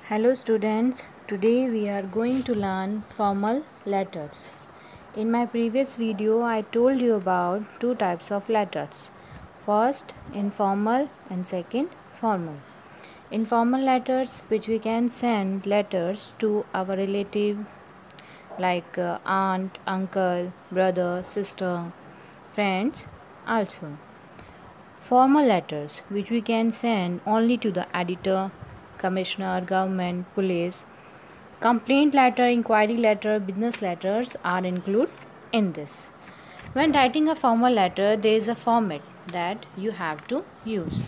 Hello students, today we are going to learn formal letters. In my previous video I told you about two types of letters. First informal and second formal. Informal letters, which we can send letters to our relative like aunt, uncle, brother, sister, friends also. Formal letters, which we can send only to the editor, commissioner, government, police. Complaint letter, inquiry letter, business letters are included in this. When writing a formal letter, there is a format that you have to use.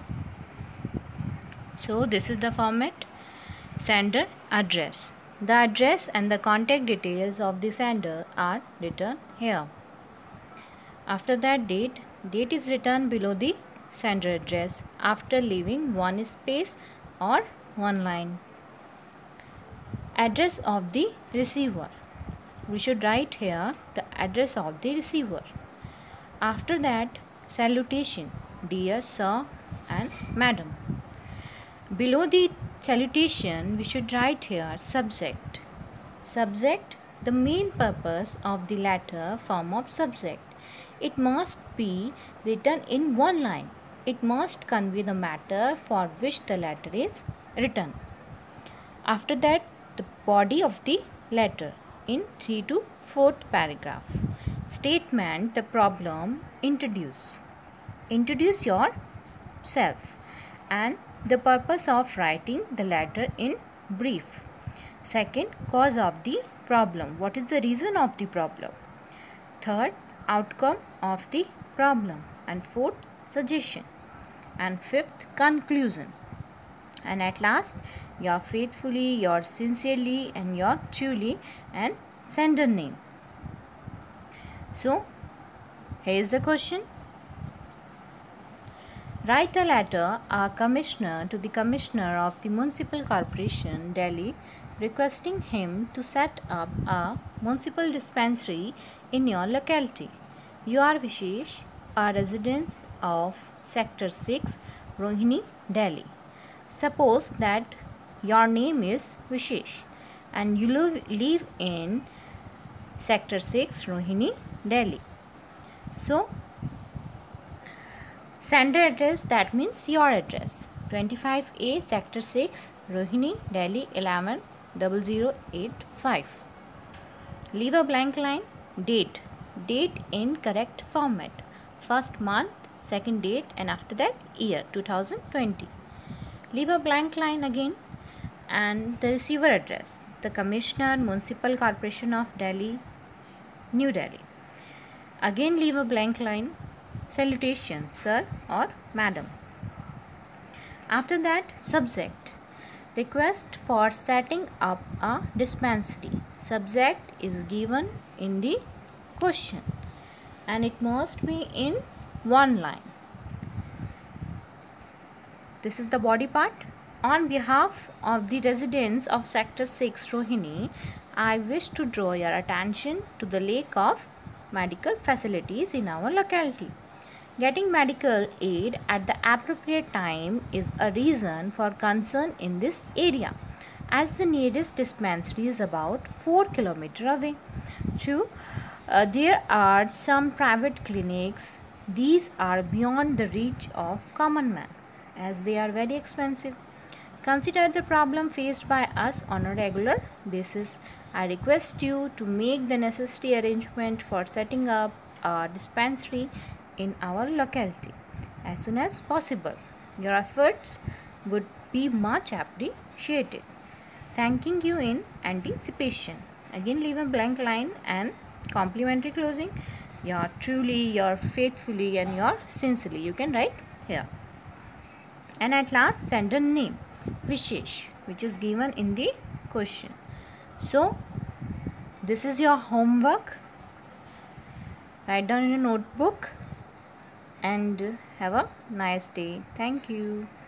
So this is the format. Sender address. The address and the contact details of the sender are written here. After that, date is written below the sender address after leaving one space or one line. Address of the receiver. We should write here the address of the receiver. After that, salutation, dear sir and madam. Below the salutation, we should write here subject. Subject, the main purpose of the letter, form of subject. It must be written in one line. It must convey the matter for which the letter is written. After that, the body of the letter in 3 to 4th paragraph. Statement, the problem, introduce. Introduce yourself and the purpose of writing the letter in brief. Second, cause of the problem. What is the reason of the problem? Third, outcome of the problem. And fourth, suggestion. And fifth, conclusion. And at last, your faithfully, your sincerely, and your truly, and sender name. So, here is the question. Write a letter, a commissioner, to the commissioner of the Municipal Corporation, Delhi, requesting him to set up a municipal dispensary in your locality. You are Vishesh, a resident of Sector 6, Rohini, Delhi. Suppose that your name is Vishesh and you live in Sector 6, Rohini, Delhi. So, sender address, that means your address. 25A, Sector 6, Rohini, Delhi 110085. Leave a blank line. Date. Date in correct format. First month, second date, and after that year 2020. Leave a blank line again. And the receiver address. The Commissioner, Municipal Corporation of Delhi, New Delhi. Again leave a blank line. Salutation, sir or madam. After that, subject. Request for setting up a dispensary. Subject is given in the question and it must be in one line. This is the body part. On behalf of the residents of Sector 6, Rohini, I wish to draw your attention to the lack of medical facilities in our locality. Getting medical aid at the appropriate time is a reason for concern in this area, as the nearest dispensary is about 4 km away. True, there are some private clinics. These are beyond the reach of common man, as they are very expensive. Consider the problem faced by us on a regular basis. I request you to make the necessary arrangement for setting up a dispensary in our locality as soon as possible. Your efforts would be much appreciated. Thanking you in anticipation. Again leave a blank line and complimentary closing. Your truly, your faithfully, and your sincerely. You can write here. And at last, sender name, Vishesh, which is given in the question. So, this is your homework. Write down in your notebook and have a nice day. Thank you.